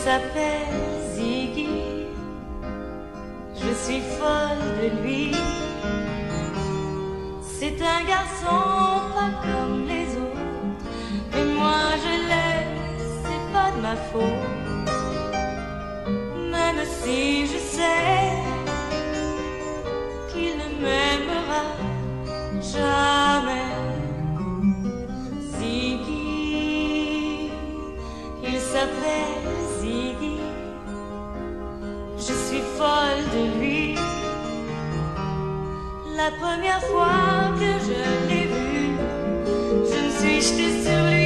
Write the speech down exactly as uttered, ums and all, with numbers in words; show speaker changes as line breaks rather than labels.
s'appelle Ziggy, je suis folle de lui. C'est un garçon pas comme les autres, mais moi je l'aime, c'est pas de ma faute. Même si je sais qu'il ne m'aimera jamais. Ziggy, il s'appelle Ziggy, je suis folle de lui. La première fois que je l'ai vu, je me suis jetée sur lui.